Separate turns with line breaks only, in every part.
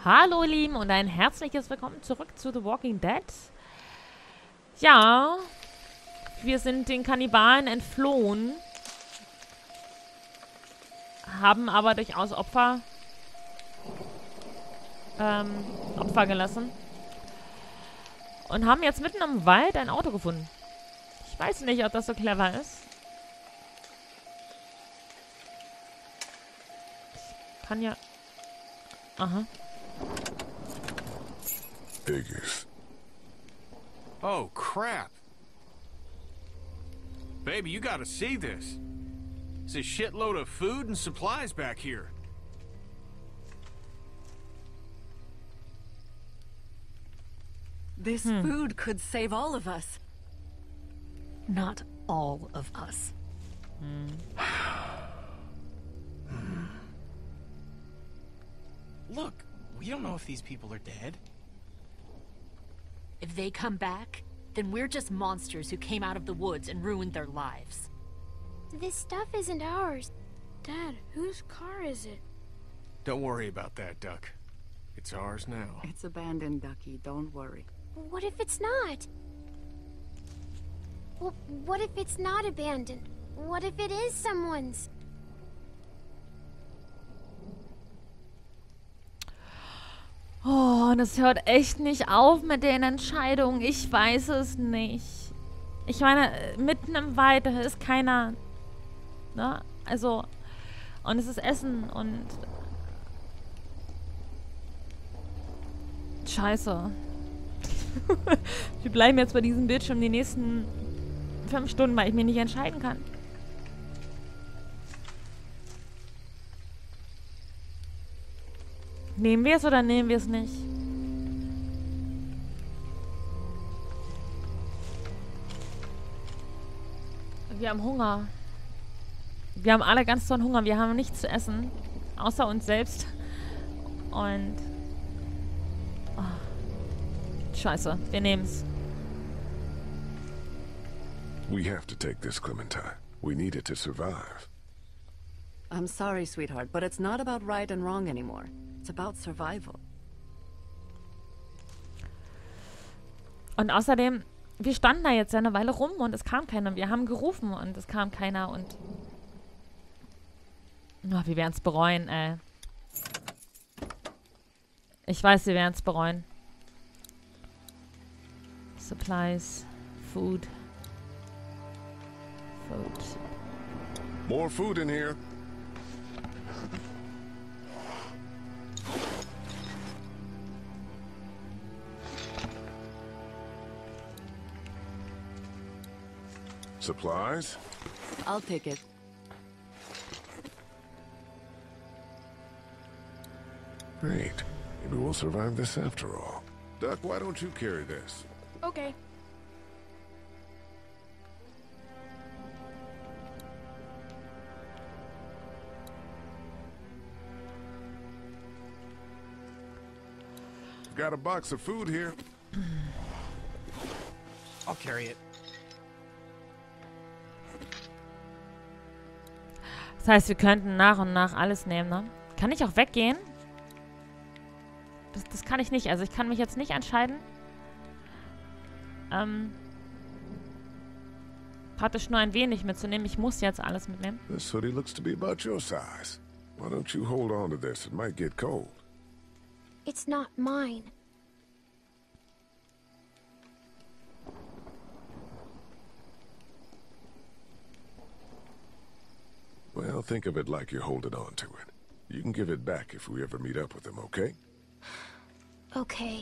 Hallo ihr Lieben und ein herzliches Willkommen zurück zu The Walking Dead. Ja, wir sind den Kannibalen entflohen, haben aber durchaus Opfer gelassen und haben jetzt mitten im Wald ein Auto gefunden. Ich weiß nicht, ob das so clever ist. Ich kann ja... Aha.
Figures.
Oh, crap. Baby, you gotta see this. It's a shitload of food and supplies back here.
This food could save all of us. Not all of us.
Look, we don't know if these people are dead.
If they come back, then we're just monsters who came out of the woods and ruined their lives.
This stuff isn't ours. Dad, whose car is it?
Don't worry about that, Duck. It's ours now.
It's abandoned, Ducky. Don't worry.
What if it's not? Well, what if it's not abandoned? What if it is someone's?
Oh, und es hört echt nicht auf mit den Entscheidungen. Ich weiß es nicht. Ich meine, mitten im Wald ist keiner. Ne? Also, und es ist Essen und... Scheiße. Wir bleiben jetzt bei diesem Bildschirm die nächsten 5 Stunden, weil ich mich nicht entscheiden kann. Nehmen wir es oder nehmen wir es nicht? Wir haben Hunger. Wir haben alle ganz doll Hunger. Wir haben nichts zu essen. Außer uns selbst. Und... Oh. Scheiße. Wir nehmen's.
We have to take this, Clementine. We need it to survive.
I'm sorry, sweetheart, but it's not about right and wrong anymore. It's about survival.
Und außerdem, wir standen da jetzt eine Weile rum und es kam keiner. Wir haben gerufen und es kam keiner und... Oh, wir werden es bereuen, ey. Ich weiß, wir werden es bereuen. Supplies. Food. Food.
More food in here. Supplies?
I'll take it.
Great. Maybe we'll survive this after all. Duck, why don't you carry this?
Okay.
Got a box of food here.
I'll carry it.
Das heißt, wir könnten nach und nach alles nehmen, ne? Kann ich auch weggehen? Das kann ich nicht. Also ich kann mich jetzt nicht entscheiden. Praktisch nur ein wenig mitzunehmen. Ich muss jetzt alles mitnehmen.
This hoodie looks to be about your size. Why don't you hold on to this? It might get cold.
It's not mine.
Well, think of it like you're holding on to it. You can give it back if we ever meet up with them, okay?
Okay.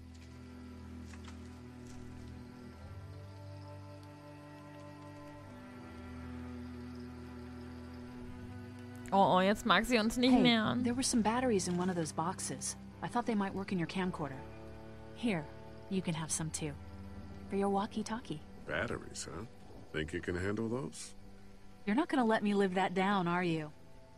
Oh, jetzt mag sie uns nicht
Hey,
mehr.
there were some batteries in one of those boxes. I thought they might work in your camcorder. Here, you can have some too. For your walkie-talkie.
Batteries, huh? Think you can handle those?
You're not gonna let me live that down, are you?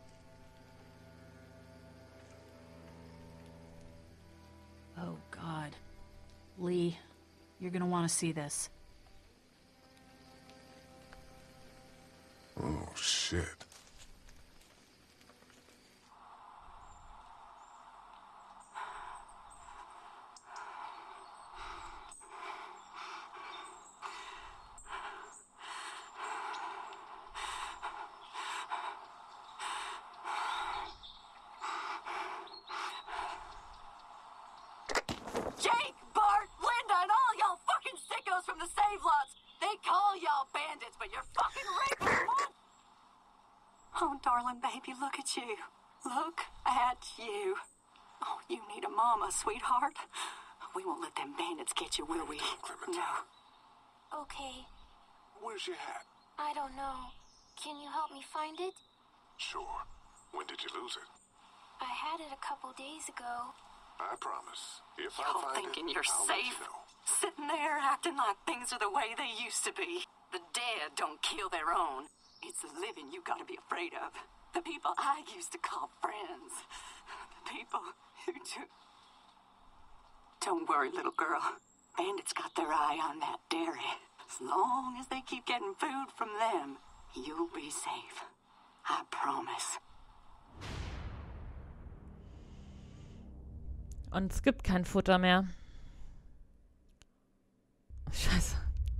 Oh, God. Lee, you're gonna want to see this.
Oh, shit.
darling baby, look at you. Look at you. Oh, you need a mama, sweetheart. We won't let them bandits get you, will we?
Clementine.
No.
Okay,
Where's your hat?
I don't know. Can you help me find it?
Sure. When did you lose it?
I had it a couple days ago.
I promise. If I
Y'all
find
thinking
it,
you're
I'll let you
safe?
know.
Sitting there acting like things are the way they used to be. The dead don't kill their own. It's the living you gotta be afraid of. The people I used to call friends. The people who took... Don't worry, little girl. Bandits got their eye on that dairy. As long as they keep getting food from them, you'll be safe. I promise.
Und es gibt kein Futter mehr. Scheiße.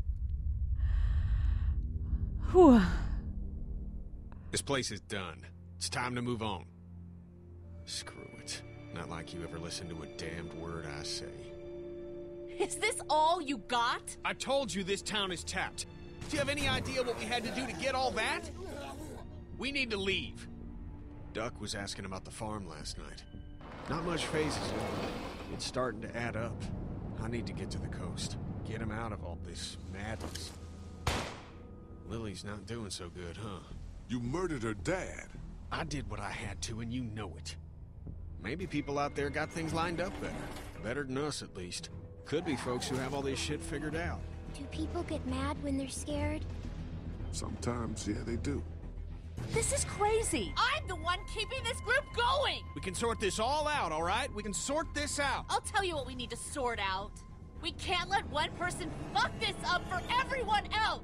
Puh.
This place is done. It's time to move on. Screw it. Not like you ever listen to a damned word I say.
Is this all you got?
I told you this town is tapped. Do you have any idea what we had to do to get all that? We need to leave. Duck was asking about the farm last night. Not much phases yet. It's starting to add up. I need to get to the coast. Get him out of all this madness. Lily's not doing so good, huh?
You murdered her dad.
I did what I had to, and you know it. Maybe people out there got things lined up better. Better than us, at least. Could be folks who have all this shit figured out.
Do people get mad when they're scared?
Sometimes, yeah, they do.
This is crazy. I'm the one keeping this group going.
We can sort this all out, all right? We can sort this out.
I'll tell you what we need to sort out. We can't let one person fuck this up for everyone else.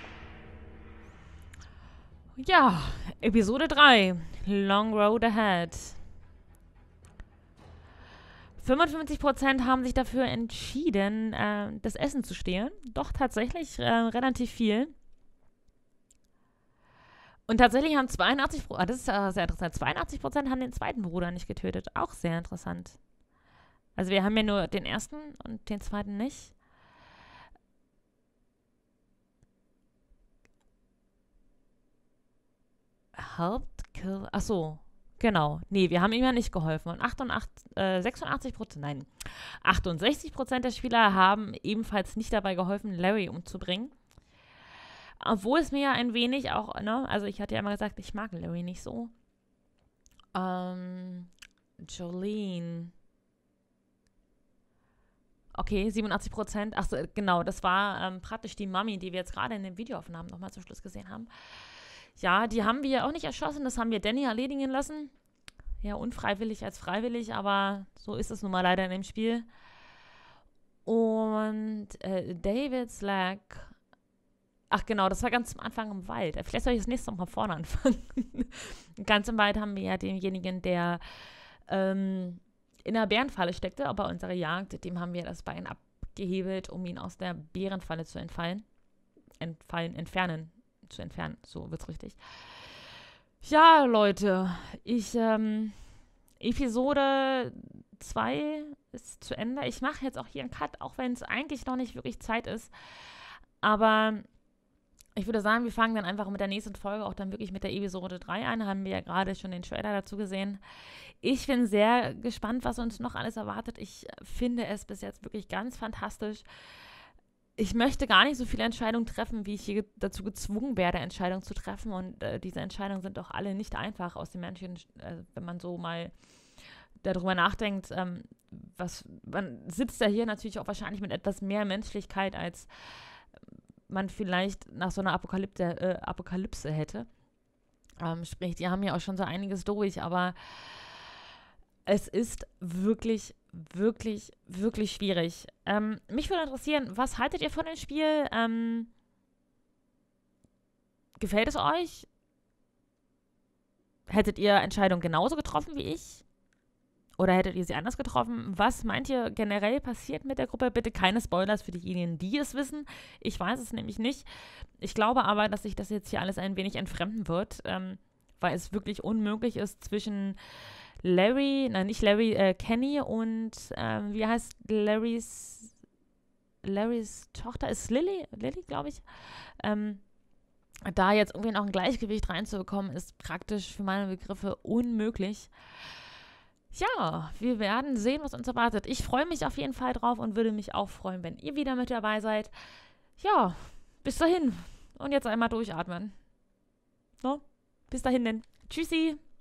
Ja, Episode 3. Long Road Ahead. 55% haben sich dafür entschieden, das Essen zu stehlen. Doch tatsächlich relativ viel. Und tatsächlich haben 82%, das ist sehr interessant, 82% haben den zweiten Bruder nicht getötet. Auch sehr interessant. Also wir haben ja nur den ersten und den zweiten nicht. Helped kill. Achso, genau. Nee, wir haben ihm ja nicht geholfen. Und 68% der Spieler haben ebenfalls nicht dabei geholfen, Larry umzubringen. Obwohl es mir ja ein wenig auch, ne, also ich hatte ja immer gesagt, ich mag Larry nicht so. Jolene. Okay, 87%. Achso, genau, das war praktisch die Mami, die wir jetzt gerade in den Videoaufnahmen nochmal zum Schluss gesehen haben. Ja, die haben wir auch nicht erschossen, das haben wir Danny erledigen lassen. Ja, unfreiwillig als freiwillig, aber so ist es nun mal leider in dem Spiel. Und David Slack. Ach genau, das war ganz am Anfang im Wald. Vielleicht soll ich das nächste Mal vorne anfangen. Ganz im Wald haben wir ja denjenigen, der in der Bärenfalle steckte, aber unsere Jagd, dem haben wir das Bein abgehebelt, um ihn aus der Bärenfalle zu entfernen, so wird's richtig. Ja, Leute, Episode 2 ist zu Ende. Ich mache jetzt auch hier einen Cut, auch wenn es eigentlich noch nicht wirklich Zeit ist. Aber ich würde sagen, wir fangen dann einfach mit der nächsten Folge auch dann wirklich mit der Episode 3 an. Haben wir ja gerade schon den Trailer dazu gesehen. Ich bin sehr gespannt, was uns noch alles erwartet. Ich finde es bis jetzt wirklich ganz fantastisch. Ich möchte gar nicht so viele Entscheidungen treffen, wie ich hier dazu gezwungen werde, Entscheidungen zu treffen. Und diese Entscheidungen sind doch alle nicht einfach aus den Menschen, wenn man so mal darüber nachdenkt. Man sitzt ja hier natürlich auch wahrscheinlich mit etwas mehr Menschlichkeit, als man vielleicht nach so einer Apokalypse hätte. Sprich, die haben ja auch schon so einiges durch, aber es ist wirklich, wirklich, wirklich schwierig. Mich würde interessieren, was haltet ihr von dem Spiel? Gefällt es euch? Hättet ihr Entscheidungen genauso getroffen wie ich? Oder hättet ihr sie anders getroffen? Was meint ihr generell passiert mit der Gruppe? Bitte keine Spoilers für diejenigen, die es wissen. Ich weiß es nämlich nicht. Ich glaube aber, dass sich das jetzt hier alles ein wenig entfremden wird, weil es wirklich unmöglich ist zwischen Kenny und wie heißt Larrys Tochter? Ist Lily, glaube ich. da jetzt irgendwie noch ein Gleichgewicht reinzubekommen, ist praktisch für meine Begriffe unmöglich. Ja, wir werden sehen, was uns erwartet. Ich freue mich auf jeden Fall drauf und würde mich auch freuen, wenn ihr wieder mit dabei seid. Ja, bis dahin. Und jetzt einmal durchatmen. No? Bis dahin denn. Tschüssi.